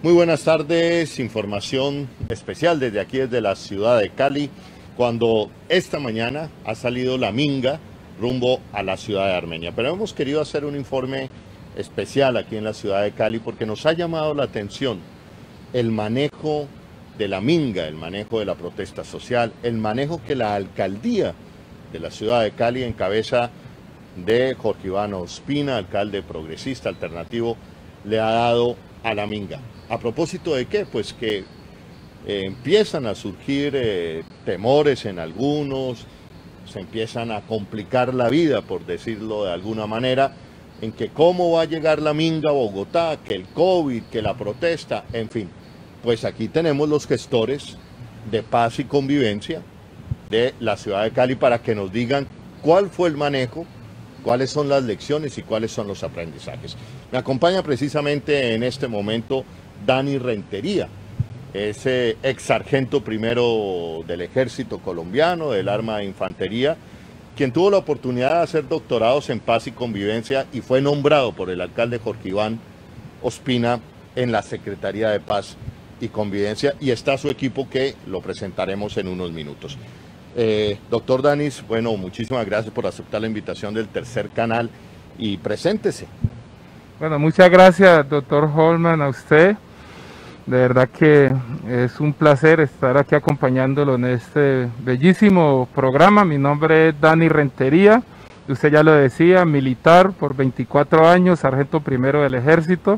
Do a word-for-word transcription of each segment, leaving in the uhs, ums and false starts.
Muy buenas tardes, información especial desde aquí, desde la ciudad de Cali, cuando esta mañana ha salido la minga rumbo a la ciudad de Armenia. Pero hemos querido hacer un informe especial aquí en la ciudad de Cali porque nos ha llamado la atención el manejo de la minga, el manejo de la protesta social, el manejo que la alcaldía de la ciudad de Cali, en cabeza de Jorge Iván Ospina, alcalde progresista alternativo, le ha dado a la minga. ¿A propósito de qué? Pues que eh, empiezan a surgir eh, temores en algunos, se empiezan a complicar la vida, por decirlo de alguna manera, en que cómo va a llegar la minga a Bogotá, que el COVID, que la protesta, en fin. Pues aquí tenemos los gestores de paz y convivencia de la ciudad de Cali para que nos digan cuál fue el manejo, cuáles son las lecciones y cuáles son los aprendizajes. Me acompaña precisamente en este momento Dani Rentería, es eh, ex sargento primero del ejército colombiano, del arma de infantería, quien tuvo la oportunidad de hacer doctorados en paz y convivencia y fue nombrado por el alcalde Jorge Iván Ospina en la Secretaría de Paz y Convivencia, y está su equipo que lo presentaremos en unos minutos. Eh, doctor Danis, bueno, muchísimas gracias por aceptar la invitación del Tercer Canal y preséntese. Bueno, muchas gracias, doctor Holman, a usted. De verdad que es un placer estar aquí acompañándolo en este bellísimo programa. Mi nombre es Dani Rentería, usted ya lo decía, militar por veinticuatro años, sargento primero del ejército,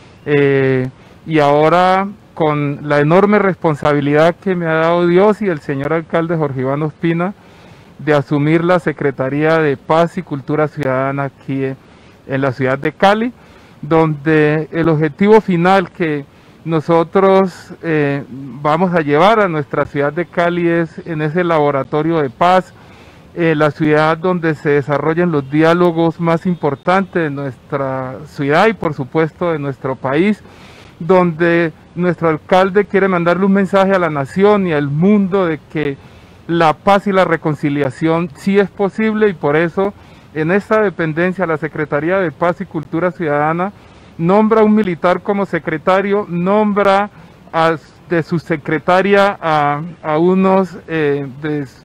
eh, y ahora con la enorme responsabilidad que me ha dado Dios y el señor alcalde Jorge Iván Ospina de asumir la Secretaría de Paz y Cultura Ciudadana aquí en la ciudad de Cali, donde el objetivo final que nosotros eh, vamos a llevar a nuestra ciudad de Cali es en ese laboratorio de paz, eh, la ciudad donde se desarrollan los diálogos más importantes de nuestra ciudad y por supuesto de nuestro país, donde nuestro alcalde quiere mandarle un mensaje a la nación y al mundo de que la paz y la reconciliación sí es posible, y por eso en esta dependencia la Secretaría de Paz y Cultura Ciudadana nombra a un militar como secretario, nombra a, de su secretaria a, a unos eh, des,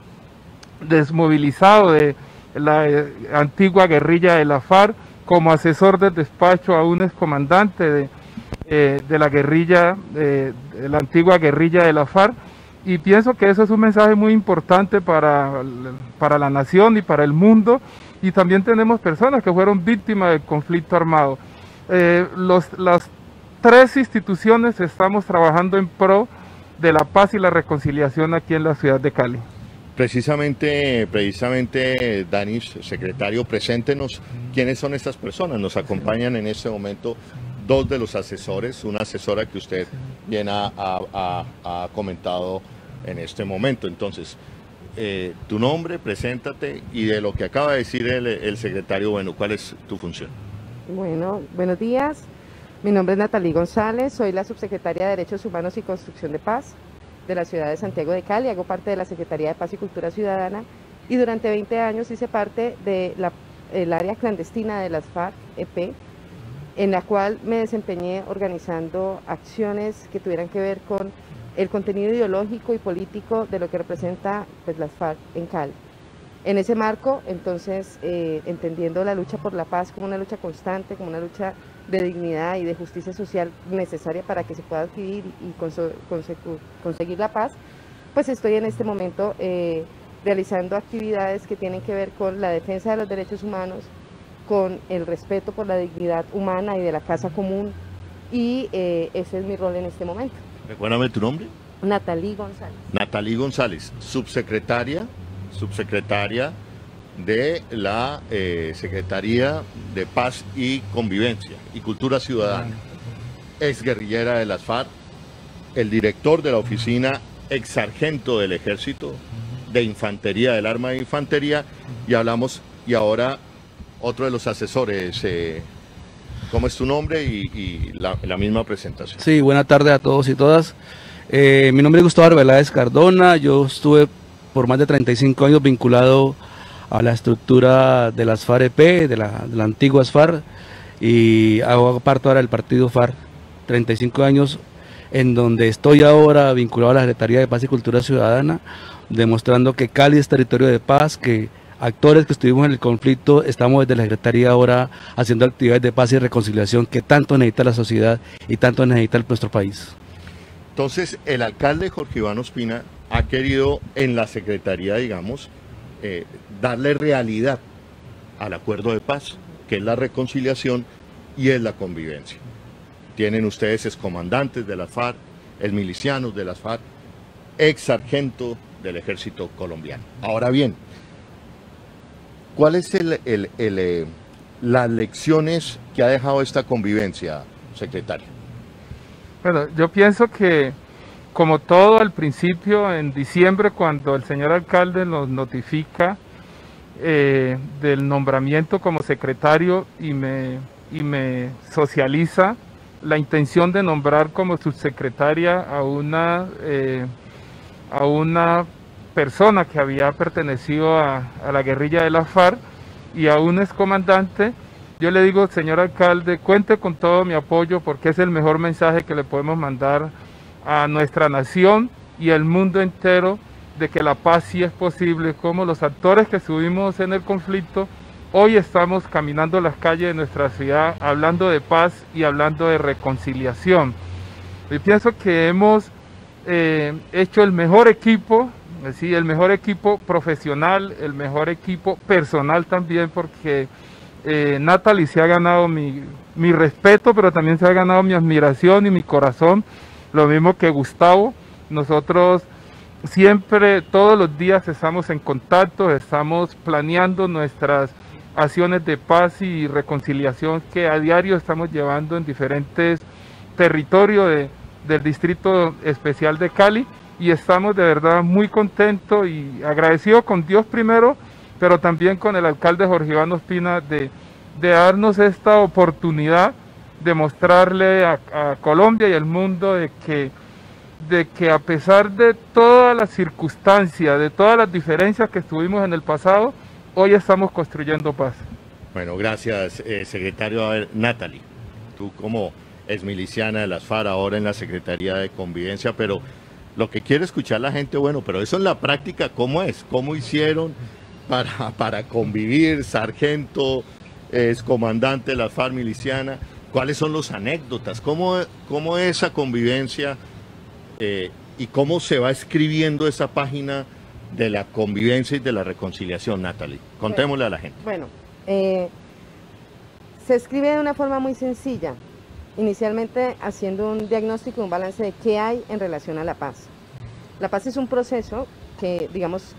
desmovilizados de la eh, antigua guerrilla de la FARC, como asesor del despacho a un excomandante de, eh, de la guerrilla, eh, de la antigua guerrilla de la FARC, y pienso que eso es un mensaje muy importante para, para la nación y para el mundo, y también tenemos personas que fueron víctimas del conflicto armado. Eh, los, las tres instituciones estamos trabajando en pro de la paz y la reconciliación aquí en la ciudad de Cali. Precisamente, precisamente, Danis, secretario, preséntenos quiénes son estas personas. Nos acompañan en este momento dos de los asesores, una asesora que usted bien ha, ha, ha, ha comentado en este momento. Entonces, eh, tu nombre, preséntate, y de lo que acaba de decir el, el secretario, bueno, ¿cuál es tu función? Bueno, buenos días. Mi nombre es Natalie González, soy la subsecretaria de Derechos Humanos y Construcción de Paz de la ciudad de Santiago de Cali, hago parte de la Secretaría de Paz y Cultura Ciudadana y durante veinte años hice parte del área clandestina de las FARC-E P, en la cual me desempeñé organizando acciones que tuvieran que ver con el contenido ideológico y político de lo que representa pues, las FARC en Cali. En ese marco, entonces, eh, entendiendo la lucha por la paz como una lucha constante, como una lucha de dignidad y de justicia social necesaria para que se pueda adquirir y conseguir la paz, pues estoy en este momento eh, realizando actividades que tienen que ver con la defensa de los derechos humanos, con el respeto por la dignidad humana y de la casa común, y eh, ese es mi rol en este momento. Recuérdame tu nombre. Natalie González. Natalie González, subsecretaria. subsecretaria de la eh, Secretaría de Paz y Convivencia y Cultura Ciudadana, ex guerrillera de las FARC, el director de la oficina, ex sargento del Ejército de Infantería, del Arma de Infantería, y hablamos, y ahora otro de los asesores. Eh, ¿Cómo es tu nombre y, y la, la misma presentación? Sí, buena tarde a todos y todas. Eh, mi nombre es Gustavo Arbeláez Cardona, yo estuve por más de treinta y cinco años vinculado a la estructura de las FARC-E P, de la, de la antigua FARC, y hago parte ahora del partido FARC treinta y cinco años en donde estoy ahora vinculado a la Secretaría de Paz y Cultura Ciudadana, demostrando que Cali es territorio de paz, que actores que estuvimos en el conflicto estamos desde la Secretaría ahora haciendo actividades de paz y reconciliación que tanto necesita la sociedad y tanto necesita nuestro país. Entonces, el alcalde Jorge Iván Ospina ha querido en la Secretaría, digamos, eh, darle realidad al acuerdo de paz, que es la reconciliación y es la convivencia. Tienen ustedes excomandantes de las FARC, exmilicianos de las FARC, ex sargento del ejército colombiano. Ahora bien, ¿cuáles son el, el, eh, las lecciones que ha dejado esta convivencia, secretario? Bueno, yo pienso que, como todo al principio, en diciembre, cuando el señor alcalde nos notifica eh, del nombramiento como secretario y me, y me socializa la intención de nombrar como subsecretaria a una, eh, a una persona que había pertenecido a, a la guerrilla de la FARC y a un excomandante, yo le digo, señor alcalde, cuente con todo mi apoyo porque es el mejor mensaje que le podemos mandar a nuestra nación y al mundo entero de que la paz sí es posible, como los actores que estuvimos en el conflicto, hoy estamos caminando las calles de nuestra ciudad hablando de paz y hablando de reconciliación. Yo pienso que hemos eh, hecho el mejor equipo, sí, el mejor equipo profesional, el mejor equipo personal también, porque eh, Natalie se ha ganado mi, mi respeto, pero también se ha ganado mi admiración y mi corazón, lo mismo que Gustavo. Nosotros siempre, todos los días estamos en contacto, estamos planeando nuestras acciones de paz y reconciliación que a diario estamos llevando en diferentes territorios de, del Distrito Especial de Cali, y estamos de verdad muy contentos y agradecidos con Dios primero, pero también con el alcalde Jorge Iván Ospina de, de darnos esta oportunidad de mostrarle a, a Colombia y al mundo de que, de que a pesar de todas las circunstancias, de todas las diferencias que estuvimos en el pasado, hoy estamos construyendo paz. Bueno, gracias, eh, secretario. A ver, Natalie, tú como exmiliciana de las FARC, ahora en la Secretaría de Convivencia, pero lo que quiere escuchar la gente, bueno, pero eso en la práctica, ¿cómo es? ¿Cómo hicieron para, para convivir, sargento, excomandante de las FARC miliciana? ¿Cuáles son las anécdotas? ¿Cómo, cómo es esa convivencia eh, y cómo se va escribiendo esa página de la convivencia y de la reconciliación, Natalie? Contémosle a la gente. Bueno, eh, se escribe de una forma muy sencilla, inicialmente haciendo un diagnóstico, un balance de qué hay en relación a la paz. La paz es un proceso que, digamos,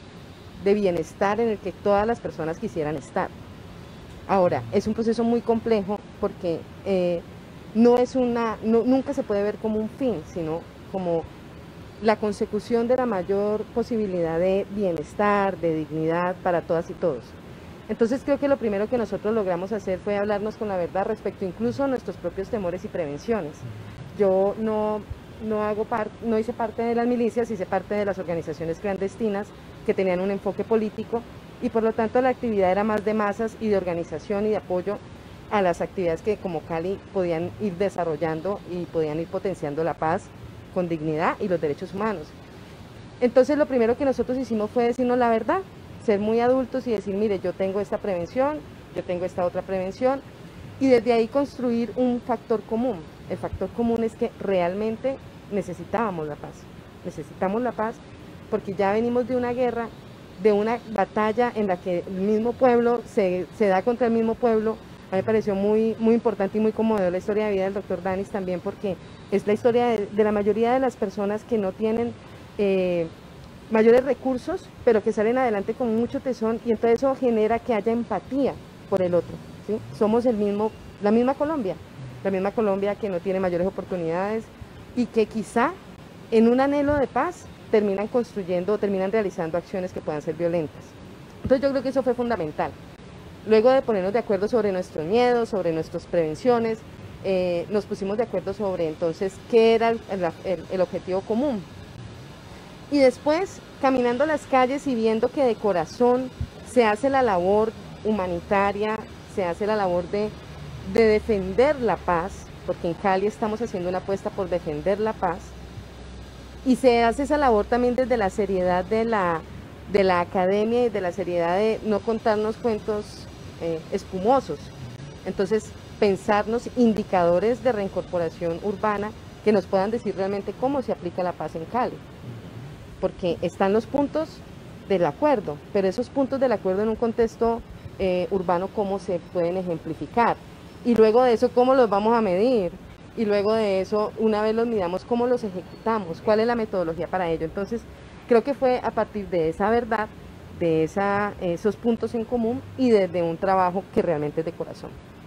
de bienestar en el que todas las personas quisieran estar. Ahora, es un proceso muy complejo porque eh, no es una, no, nunca se puede ver como un fin, sino como la consecución de la mayor posibilidad de bienestar, de dignidad para todas y todos. Entonces creo que lo primero que nosotros logramos hacer fue hablarnos con la verdad respecto incluso a nuestros propios temores y prevenciones. Yo no, no, hago par, no hice parte de las milicias, hice parte de las organizaciones clandestinas que tenían un enfoque político y por lo tanto la actividad era más de masas y de organización y de apoyo a las actividades que como Cali podían ir desarrollando y podían ir potenciando la paz con dignidad y los derechos humanos. Entonces lo primero que nosotros hicimos fue decirnos la verdad, ser muy adultos y decir, mire, yo tengo esta prevención, yo tengo esta otra prevención, y desde ahí construir un factor común. El factor común es que realmente necesitábamos la paz, necesitamos la paz porque ya venimos de una guerra, de una batalla en la que el mismo pueblo se, se da contra el mismo pueblo. A mí me pareció muy, muy importante y muy conmovedor la historia de vida del doctor Danis también, porque es la historia de, de la mayoría de las personas que no tienen eh, mayores recursos, pero que salen adelante con mucho tesón, y entonces eso genera que haya empatía por el otro, ¿sí? Somos el mismo, la misma Colombia, la misma Colombia que no tiene mayores oportunidades y que quizá en un anhelo de paz terminan construyendo o terminan realizando acciones que puedan ser violentas. Entonces yo creo que eso fue fundamental. Luego de ponernos de acuerdo sobre nuestros miedos, sobre nuestras prevenciones, eh, nos pusimos de acuerdo sobre entonces qué era el, el, el objetivo común. Y después, caminando las calles y viendo que de corazón se hace la labor humanitaria, se hace la labor de, de defender la paz, porque en Cali estamos haciendo una apuesta por defender la paz, y se hace esa labor también desde la seriedad de la, de la academia y de la seriedad de no contarnos cuentos eh, espumosos. Entonces, pensarnos indicadores de reincorporación urbana que nos puedan decir realmente cómo se aplica la paz en Cali, porque están los puntos del acuerdo, pero esos puntos del acuerdo en un contexto eh, urbano, ¿cómo se pueden ejemplificar? Y luego de eso, ¿cómo los vamos a medir? Y luego de eso, una vez los midamos, ¿cómo los ejecutamos? ¿Cuál es la metodología para ello? Entonces, creo que fue a partir de esa verdad, de esa, esos puntos en común y desde un trabajo que realmente es de corazón.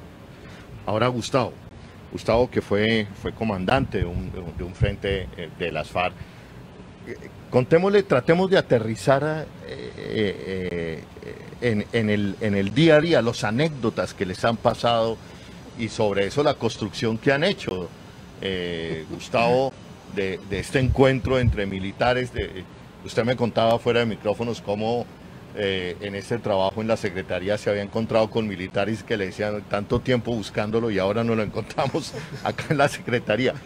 Ahora Gustavo, Gustavo que fue, fue comandante de un, de un frente de las FARC, contémosle, tratemos de aterrizar eh, eh, en, en, el, en el día a día, las anécdotas que les han pasado y sobre eso la construcción que han hecho, eh, Gustavo, de, de este encuentro entre militares. De, usted me contaba fuera de micrófonos cómo eh, en este trabajo en la Secretaría se había encontrado con militares que le decían tanto tiempo buscándolo y ahora no lo encontramos acá en la Secretaría.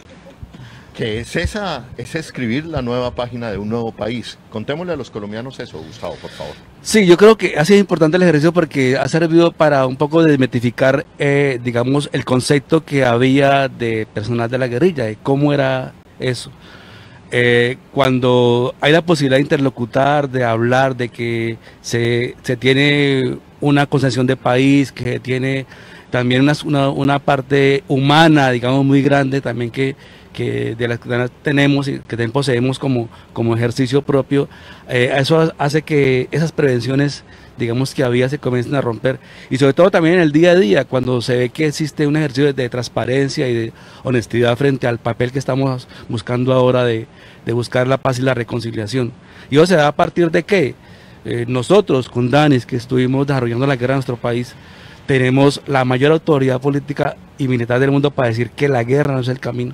Que es esa, es escribir la nueva página de un nuevo país. Contémosle a los colombianos eso, Gustavo, por favor. Sí, yo creo que ha sido importante el ejercicio porque ha servido para un poco desmitificar, eh, digamos, el concepto que había de personal de la guerrilla, de cómo era eso. Eh, cuando hay la posibilidad de interlocutar, de hablar, de que se, se tiene una concepción de país, que tiene también una, una, una parte humana, digamos, muy grande también que que de las que tenemos y que también poseemos como, como ejercicio propio, eh, eso hace que esas prevenciones, digamos, que había se comiencen a romper, y sobre todo también en el día a día, cuando se ve que existe un ejercicio de, de transparencia y de honestidad frente al papel que estamos buscando ahora de, de buscar la paz y la reconciliación. Y eso se da a partir de que eh, nosotros con Danis, que estuvimos desarrollando la guerra en nuestro país, tenemos la mayor autoridad política y militar del mundo para decir que la guerra no es el camino.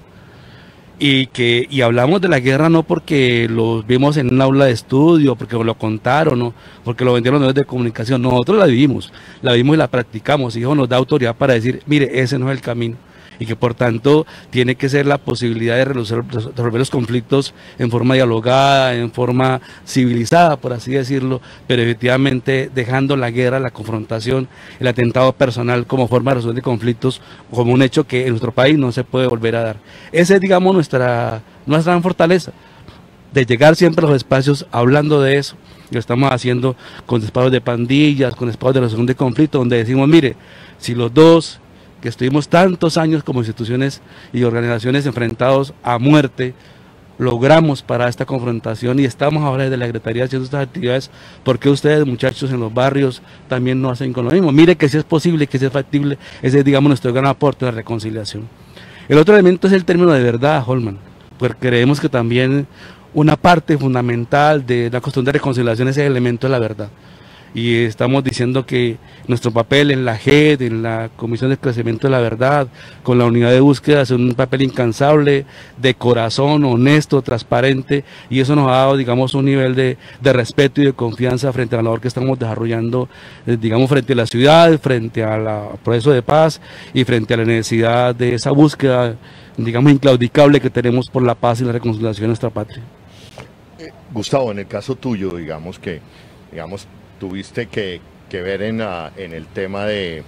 Y que y hablamos de la guerra no porque lo vimos en un aula de estudio, porque lo contaron, no, porque lo vendieron en medios de comunicación. Nosotros la vivimos, la vivimos y la practicamos, y eso nos da autoridad para decir, mire, ese no es el camino, y que por tanto tiene que ser la posibilidad de resolver, resolver los conflictos en forma dialogada, en forma civilizada, por así decirlo, pero efectivamente dejando la guerra, la confrontación, el atentado personal como forma de resolver conflictos, como un hecho que en nuestro país no se puede volver a dar. Esa es, digamos, nuestra, nuestra gran fortaleza, de llegar siempre a los espacios hablando de eso. Lo estamos haciendo con espacios de pandillas, con espacios de resolución de conflictos, donde decimos, mire, si los dos que estuvimos tantos años como instituciones y organizaciones enfrentados a muerte, logramos parar esta confrontación y estamos ahora desde la Secretaría haciendo estas actividades, porque ustedes, muchachos, en los barrios también no hacen con lo mismo. Mire que si es posible, que si es factible, ese es, digamos, nuestro gran aporte a la reconciliación. El otro elemento es el término de verdad, Holman, porque creemos que también una parte fundamental de la cuestión de reconciliación es el elemento de la verdad. Y estamos diciendo que nuestro papel en la G E D, en la Comisión de Crecimiento de la Verdad, con la unidad de búsqueda, es un papel incansable, de corazón, honesto, transparente, y eso nos ha dado, digamos, un nivel de, de respeto y de confianza frente a la labor que estamos desarrollando, eh, digamos, frente a la ciudad, frente al proceso de paz y frente a la necesidad de esa búsqueda, digamos, inclaudicable que tenemos por la paz y la reconciliación de nuestra patria. Eh, Gustavo, en el caso tuyo, digamos que, digamos, tuviste que, que ver en, la, en el tema de,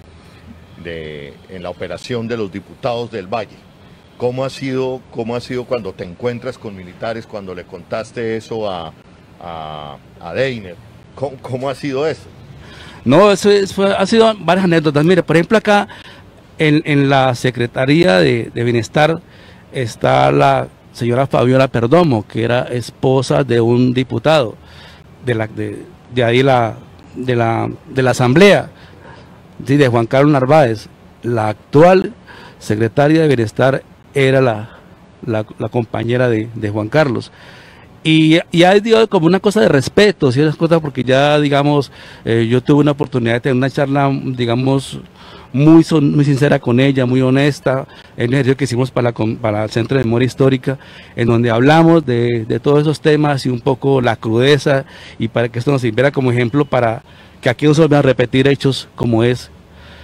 de en la operación de los diputados del Valle. ¿Cómo ha sido, cómo ha sido cuando te encuentras con militares, cuando le contaste eso a, a, a Deiner? ¿Cómo, ¿Cómo ha sido eso? No, eso, eso ha sido varias anécdotas. Mire, por ejemplo, acá en, en la Secretaría de, de Bienestar está la señora Fabiola Perdomo, que era esposa de un diputado de la de, de ahí la de la de la asamblea, sí, de Juan Carlos Narváez. La actual secretaria de Bienestar era la, la, la compañera de, de Juan Carlos. Y, y ha sido como una cosa de respeto, ¿sí? Una cosa porque ya, digamos, eh, yo tuve una oportunidad de tener una charla, digamos, muy, son, muy sincera con ella, muy honesta, en el ejercicio que hicimos para, la, para el Centro de Memoria Histórica, en donde hablamos de, de todos esos temas y un poco la crudeza, y para que esto nos sirviera como ejemplo para que aquí no se vuelvan a repetir hechos como es.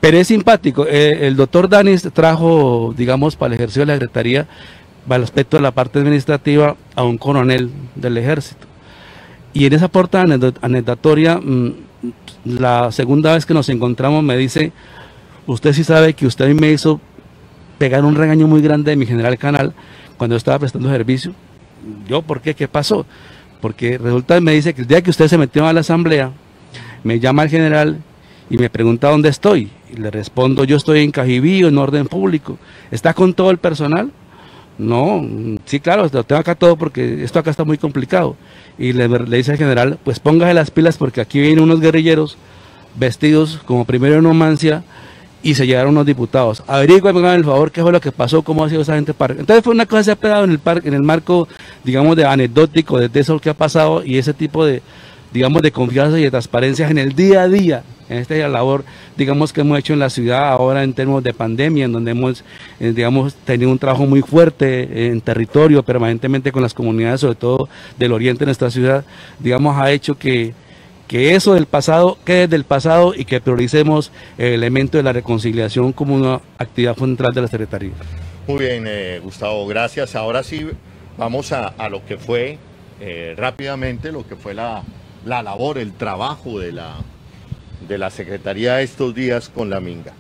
Pero es simpático. Eh, el doctor Danis trajo, digamos, para el ejercicio de la secretaría, para el aspecto de la parte administrativa, a un coronel del ejército. Y en esa parte anecdotoria, mmm, la segunda vez que nos encontramos me dice, usted sí sabe que usted me hizo pegar un regaño muy grande de mi general Canal cuando yo estaba prestando servicio. Yo, ¿por qué? ¿Qué pasó? Porque resulta, me dice que el día que usted se metió a la asamblea, me llama el general y me pregunta dónde estoy. Y le respondo, yo estoy en Cajibío, en orden público. ¿Está con todo el personal? No, sí, claro, lo tengo acá todo porque esto acá está muy complicado. Y le, le dice al general, pues póngase las pilas porque aquí vienen unos guerrilleros vestidos como primero en Numancia y se llegaron unos diputados. Averigüen, hagan el favor, qué fue lo que pasó, cómo ha sido esa gente. Para... Entonces fue una cosa que se ha pegado en el, par... en el marco, digamos, de anecdótico, de eso que ha pasado y ese tipo de, digamos, de confianza y de transparencia en el día a día, en esta labor, digamos, que hemos hecho en la ciudad ahora en términos de pandemia, en donde hemos, eh, digamos, tenido un trabajo muy fuerte en territorio, permanentemente con las comunidades, sobre todo del oriente de nuestra ciudad, digamos, ha hecho que, que eso del pasado quede del pasado y que prioricemos el elemento de la reconciliación como una actividad fundamental de la Secretaría. Muy bien, eh, Gustavo, gracias. Ahora sí, vamos a, a lo que fue, eh, rápidamente, lo que fue la, la labor, el trabajo de la... de la Secretaría estos días con la Minga.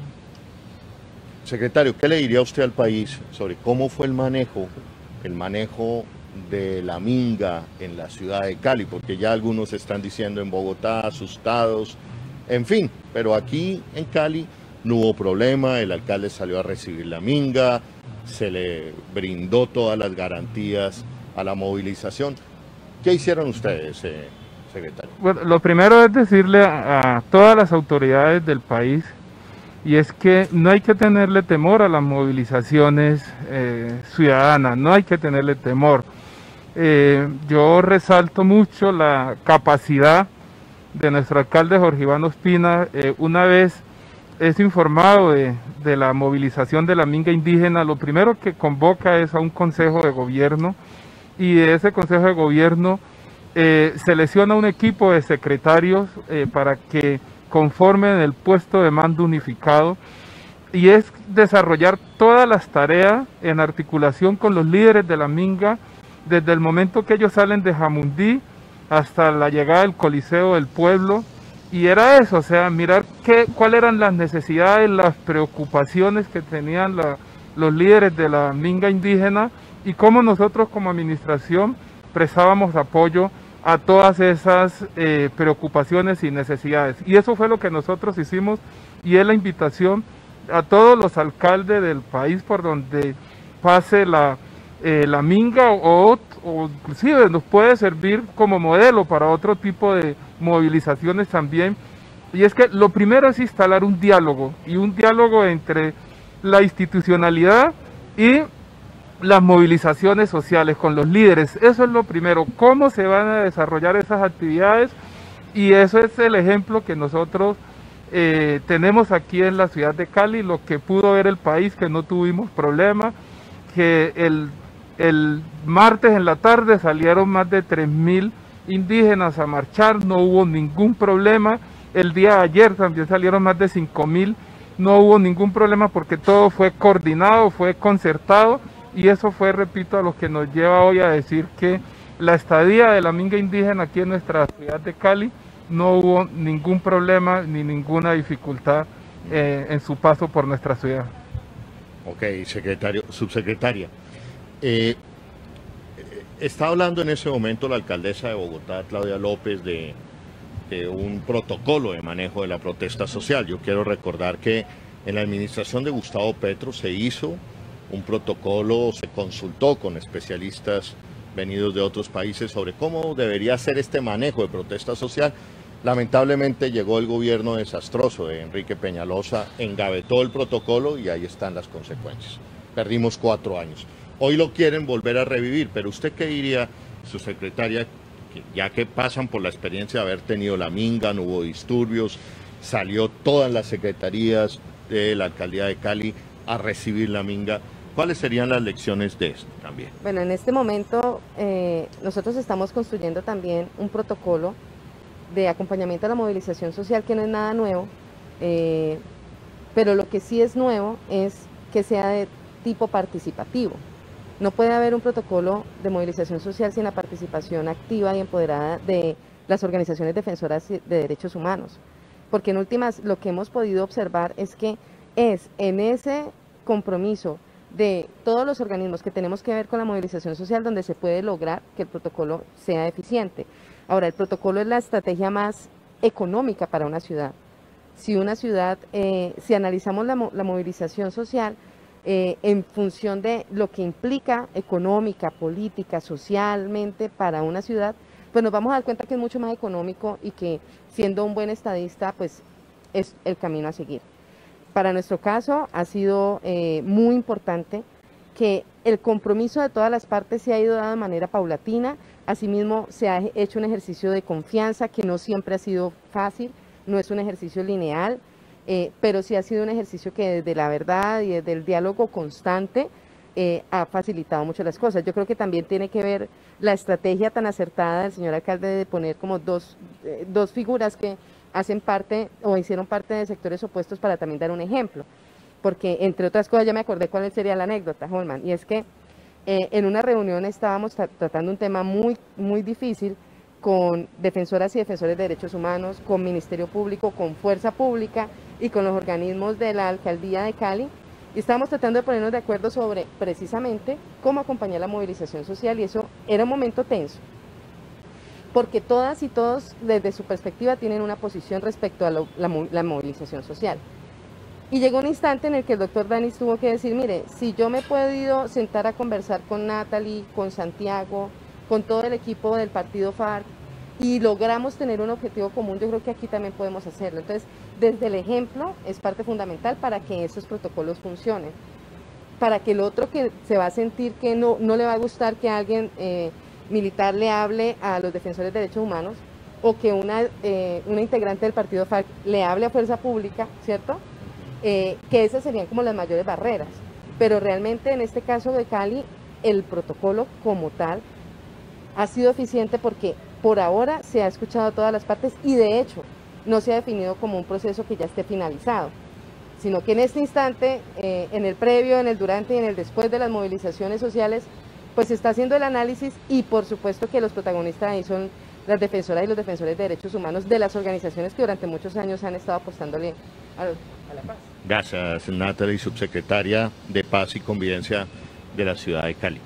Secretario, ¿qué le diría usted al país sobre cómo fue el manejo, el manejo de la Minga en la ciudad de Cali? Porque ya algunos están diciendo en Bogotá, asustados, en fin, pero aquí en Cali no hubo problema, el alcalde salió a recibir la Minga, se le brindó todas las garantías a la movilización. ¿Qué hicieron ustedes, eh, secretario? Bueno, lo primero es decirle a, a todas las autoridades del país, y es que no hay que tenerle temor a las movilizaciones eh, ciudadanas, no hay que tenerle temor. Eh, yo resalto mucho la capacidad de nuestro alcalde Jorge Iván Ospina. Eh, una vez es informado de, de la movilización de la Minga indígena, lo primero que convoca es a un consejo de gobierno, y de ese consejo de gobierno Eh, selecciona un equipo de secretarios eh, para que conformen el puesto de mando unificado, y es desarrollar todas las tareas en articulación con los líderes de la Minga desde el momento que ellos salen de Jamundí hasta la llegada del Coliseo del Pueblo. Y era eso, o sea, mirar qué, cuáles eran las necesidades, las preocupaciones que tenían la, los líderes de la Minga indígena y cómo nosotros como administración prestábamos apoyo a todas esas eh, preocupaciones y necesidades. Y eso fue lo que nosotros hicimos, y es la invitación a todos los alcaldes del país por donde pase la, eh, la Minga, o, o inclusive nos puede servir como modelo para otro tipo de movilizaciones también. Y es que lo primero es instalar un diálogo, y un diálogo entre la institucionalidad y las movilizaciones sociales con los líderes. Eso es lo primero, cómo se van a desarrollar esas actividades, y eso es el ejemplo que nosotros eh, tenemos aquí en la ciudad de Cali, lo que pudo ver el país, que no tuvimos problema, que el, el martes en la tarde salieron más de tres mil indígenas a marchar, no hubo ningún problema. El día de ayer también salieron más de cinco mil, no hubo ningún problema porque todo fue coordinado, fue concertado. Y eso fue, repito, a lo que nos lleva hoy a decir que la estadía de la Minga indígena aquí en nuestra ciudad de Cali no hubo ningún problema ni ninguna dificultad eh, en su paso por nuestra ciudad. Ok, secretario, subsecretaria. Eh, está hablando en ese momento la alcaldesa de Bogotá, Claudia López, de, de un protocolo de manejo de la protesta social. Yo quiero recordar que en la administración de Gustavo Petro se hizo un protocolo, se consultó con especialistas venidos de otros países sobre cómo debería ser este manejo de protesta social. Lamentablemente llegó el gobierno desastroso de Enrique Peñalosa, engavetó el protocolo y ahí están las consecuencias. Perdimos cuatro años. Hoy lo quieren volver a revivir, pero ¿usted qué diría, su secretaria, ya que pasan por la experiencia de haber tenido la Minga, no hubo disturbios, salió todas las secretarías de la alcaldía de Cali a recibir la Minga? ¿Cuáles serían las lecciones de esto también? Bueno, en este momento eh, nosotros estamos construyendo también un protocolo de acompañamiento a la movilización social, que no es nada nuevo. Eh, pero lo que sí es nuevo es que sea de tipo participativo. No puede haber un protocolo de movilización social sin la participación activa y empoderada de las organizaciones defensoras de derechos humanos, porque en últimas lo que hemos podido observar es que es en ese compromiso de todos los organismos que tenemos que ver con la movilización social donde se puede lograr que el protocolo sea eficiente. Ahora, el protocolo es la estrategia más económica para una ciudad. Si una ciudad, eh, si analizamos la, la movilización social, Eh, en función de lo que implica económica, política, socialmente para una ciudad, pues nos vamos a dar cuenta que es mucho más económico y que siendo un buen estadista, pues es el camino a seguir. Para nuestro caso ha sido eh, muy importante que el compromiso de todas las partes se ha ido dado de manera paulatina, asimismo se ha hecho un ejercicio de confianza que no siempre ha sido fácil, no es un ejercicio lineal, Eh, pero sí ha sido un ejercicio que desde la verdad y desde el diálogo constante eh, ha facilitado mucho las cosas. Yo creo que también tiene que ver la estrategia tan acertada del señor alcalde de poner como dos, eh, dos figuras que hacen parte o hicieron parte de sectores opuestos para también dar un ejemplo. Porque entre otras cosas ya me acordé cuál sería la anécdota, Holman, y es que eh, en una reunión estábamos tra tratando un tema muy, muy difícil con defensoras y defensores de derechos humanos, con Ministerio Público, con Fuerza Pública y con los organismos de la Alcaldía de Cali, y estábamos tratando de ponernos de acuerdo sobre precisamente cómo acompañar la movilización social, y eso era un momento tenso, porque todas y todos desde su perspectiva tienen una posición respecto a lo, la, la movilización social. Y llegó un instante en el que el doctor Danis tuvo que decir, mire, si yo me he podido sentar a conversar con Natalie, con Santiago, con todo el equipo del partido FARC, y logramos tener un objetivo común, yo creo que aquí también podemos hacerlo. Entonces, desde el ejemplo es parte fundamental para que esos protocolos funcionen, para que el otro que se va a sentir que no, no le va a gustar que alguien eh, militar le hable a los defensores de derechos humanos, o que una, eh, una integrante del partido FARC le hable a Fuerza Pública, ¿cierto? Eh, que esas serían como las mayores barreras, pero realmente en este caso de Cali, el protocolo como tal ha sido eficiente porque por ahora se ha escuchado a todas las partes y de hecho no se ha definido como un proceso que ya esté finalizado, sino que en este instante, eh, en el previo, en el durante y en el después de las movilizaciones sociales, pues se está haciendo el análisis y por supuesto que los protagonistas ahí son las defensoras y los defensores de derechos humanos de las organizaciones que durante muchos años han estado apostándole a, a la paz. Gracias, Natalie, subsecretaria de Paz y Convivencia de la ciudad de Cali.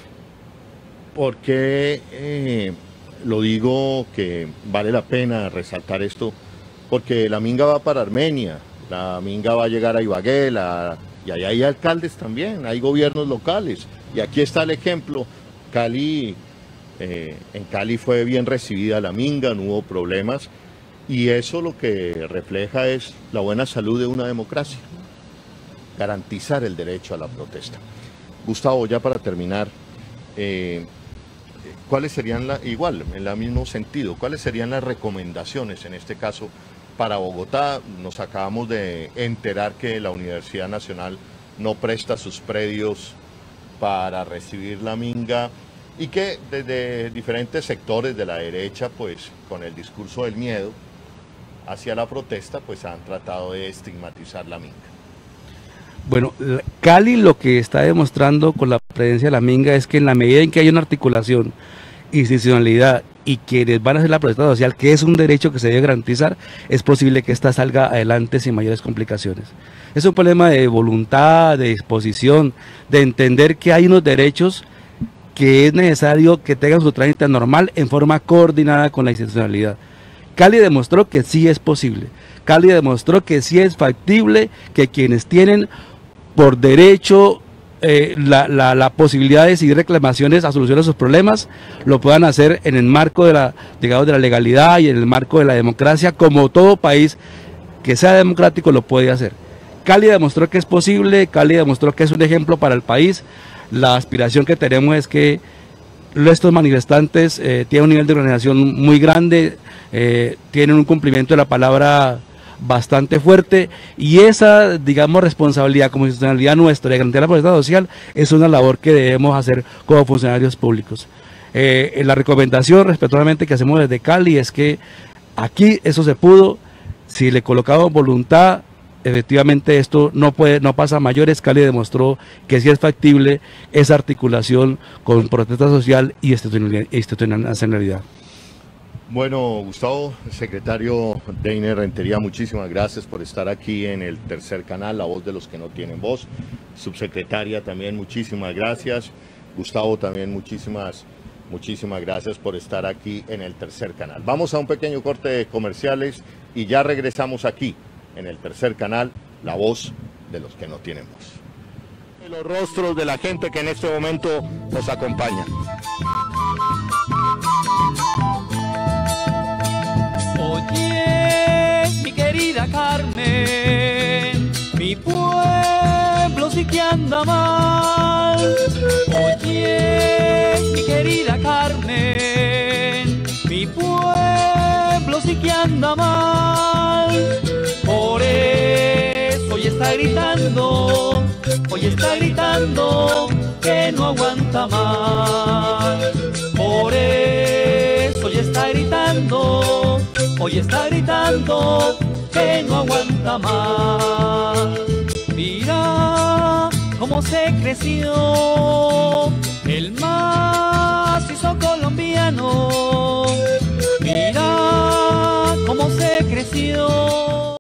¿Por qué eh, lo digo que vale la pena resaltar esto? Porque la minga va para Armenia, la minga va a llegar a Ibagué, la, y ahí hay alcaldes también, hay gobiernos locales. Y aquí está el ejemplo, Cali, eh, en Cali fue bien recibida la minga, no hubo problemas. Y eso lo que refleja es la buena salud de una democracia, garantizar el derecho a la protesta. Gustavo, ya para terminar, eh, ¿cuáles serían, la, igual, en el mismo sentido, cuáles serían las recomendaciones en este caso para Bogotá? Nos acabamos de enterar que la Universidad Nacional no presta sus predios para recibir la minga y que desde diferentes sectores de la derecha, pues con el discurso del miedo hacia la protesta, pues han tratado de estigmatizar la minga. Bueno, Cali lo que está demostrando con la presencia de la minga es que en la medida en que hay una articulación, institucionalidad y quienes van a hacer la protesta social, que es un derecho que se debe garantizar, es posible que esta salga adelante sin mayores complicaciones. Es un problema de voluntad, de disposición, de entender que hay unos derechos que es necesario que tengan su trámite normal en forma coordinada con la institucionalidad. Cali demostró que sí es posible. Cali demostró que sí es factible que quienes tienen por derecho eh, la, la, la posibilidad de decidir reclamaciones a solucionar sus problemas, lo puedan hacer en el marco de la, digamos, de la legalidad y en el marco de la democracia, como todo país que sea democrático lo puede hacer. Cali demostró que es posible, Cali demostró que es un ejemplo para el país. La aspiración que tenemos es que estos manifestantes eh, tienen un nivel de organización muy grande, eh, tienen un cumplimiento de la palabra bastante fuerte, y esa, digamos, responsabilidad como institucionalidad nuestra de garantizar la protesta social es una labor que debemos hacer como funcionarios públicos. Eh, la recomendación respetuosamente que hacemos desde Cali es que aquí eso se pudo, si le colocamos voluntad, efectivamente esto no puede, no pasa a mayores. Cali demostró que sí es factible esa articulación con protesta social y institucionalidad. Bueno, Gustavo, secretario Deiner Rentería, muchísimas gracias por estar aquí en el tercer canal, La Voz de los que no tienen voz. Subsecretaria también, muchísimas gracias. Gustavo también, muchísimas, muchísimas gracias por estar aquí en el tercer canal. Vamos a un pequeño corte de comerciales y ya regresamos aquí en el tercer canal, La Voz de los que no tienen voz. Los rostros de la gente que en este momento nos acompaña. Oye, mi querida Carmen, mi pueblo sí que anda mal. Oye, mi querida Carmen, mi pueblo sí que anda mal. Por eso hoy está gritando, hoy está gritando que no aguanta más. Por eso hoy está gritando, hoy está gritando que no aguanta más. Mira cómo se creció el macizo colombiano. Mira cómo se creció